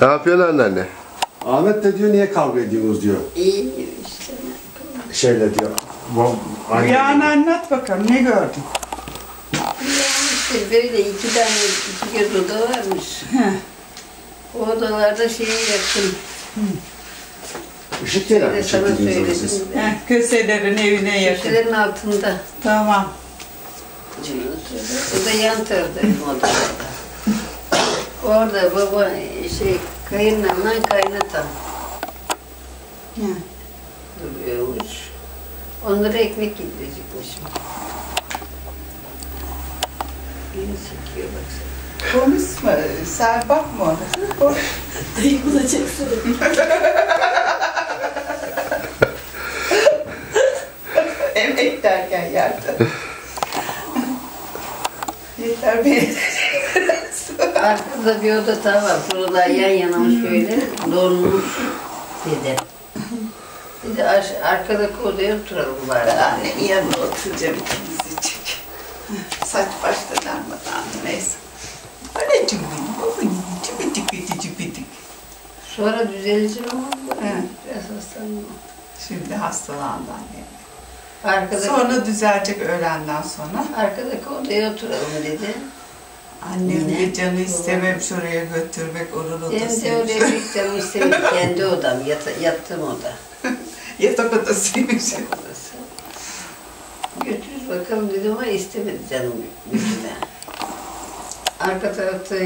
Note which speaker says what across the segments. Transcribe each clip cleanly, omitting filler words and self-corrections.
Speaker 1: Ne yapıyorsun anneanne?
Speaker 2: Ahmet de diyor niye kavga ediyorsunuz diyor.
Speaker 3: İyi işte.
Speaker 2: Şeyle diyor.
Speaker 4: Rüyanı anlat bakalım, ne gördün?
Speaker 3: İşte böyle iki göz oda varmış. O odalarda şeyi yaktım.
Speaker 2: Işık gelen mi
Speaker 3: Sana
Speaker 2: çektiniz siz?
Speaker 3: söyledim.
Speaker 4: Köselerin evine yakın.
Speaker 3: Köşelerin altında.
Speaker 4: Tamam.
Speaker 3: O da yan taraftayım odalarda. Orada baba kayınla kaynatam duruyormuş. Onlara ekmek getirecekmişim. Beni çekiyor baksana.
Speaker 4: Konuşma, sen bakma ona.
Speaker 3: Dayı bulacaksın.
Speaker 4: Emek derken yerde. Yeter beni.
Speaker 3: Arkada bir oda daha var. Buralar yan yanamış böyle. Donmuş dedi. Dedi arkadaki odaya oturalım bari.
Speaker 4: Annenin yanına oturacağım, ikimizi çek. Saç başta darmadan, neyse. Anneciğim benim, babacığım, cıbıdık.
Speaker 3: Sonra düzeleceğim ama
Speaker 4: Evet.
Speaker 3: biraz hastalandım.
Speaker 4: Şimdi hastalandı annem.
Speaker 3: Arkadaki,
Speaker 4: Sonra düzelecek öğlenden sonra.
Speaker 3: arkadaki odaya oturalım dedi.
Speaker 4: Annem
Speaker 3: Yine.
Speaker 4: de canı istememiş oraya götürmek, onun
Speaker 3: Benim de
Speaker 4: odasıymış.
Speaker 3: oraya pek canım istemedi. Kendi odam, yattığım oda.
Speaker 4: Yatak odasıymış.
Speaker 3: Odası. Götürürüz bakalım dedim ama istemedi canım götürme. Arka tarafta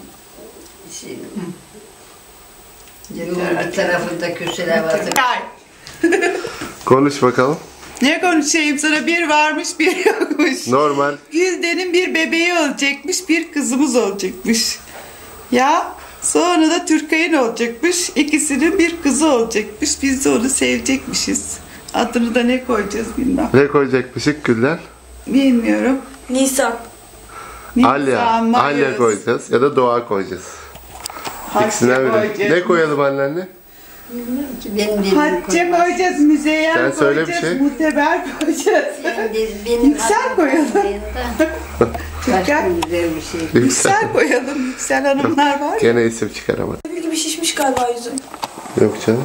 Speaker 3: yolun bir tarafında köşeler vardı.
Speaker 1: Konuş bakalım.
Speaker 4: Ne konuşayım sana, bir varmış bir yokmuş.
Speaker 1: Normal.
Speaker 4: Gülden'in bir bebeği olacakmış, bir kızımız olacakmış. Ya sonra da Türkay'ın olacakmış, ikisinin bir kızı olacakmış. Biz de onu sevecekmişiz. Adını da ne koyacağız bilmem.
Speaker 1: Ne koyacakmışız Gülden?
Speaker 4: Bilmiyorum.
Speaker 5: Nisan.
Speaker 1: Alya. Alya koyacağız ya da Doğa koyacağız. İkisinden biri. Ne koyalım anneanne?
Speaker 3: Bilmiyorum ki benim dediğim
Speaker 4: Hatice koyacağız, Müzeyyen
Speaker 1: Sen
Speaker 4: koyacağız,
Speaker 1: söyle bir şey.
Speaker 4: Muteber koyacağız.
Speaker 3: Benim
Speaker 4: Yüksel koyalım.
Speaker 3: Başka güzel bir şey.
Speaker 4: Yüksel koyalım, Yüksel hanımlar var ya.
Speaker 1: Gene isim çıkaramadım.
Speaker 5: Bebek gibi şişmiş galiba yüzüm.
Speaker 1: Yok canım.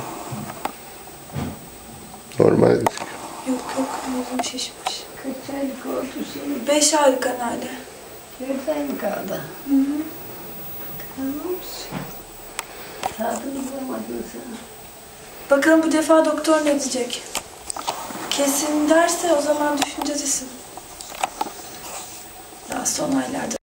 Speaker 1: Normal gözüküyor.
Speaker 5: Yok yüzüm şişmiş.
Speaker 3: Kaç aylık oldu senin?
Speaker 5: 5 aylık anneanne.
Speaker 3: 4 ay mı kaldı? Kalmamış. Tadını bulamadın sen.
Speaker 5: Bakalım bu defa doktor ne diyecek? Kesin derse o zaman düşüneceğiz isim. Daha son aylarda.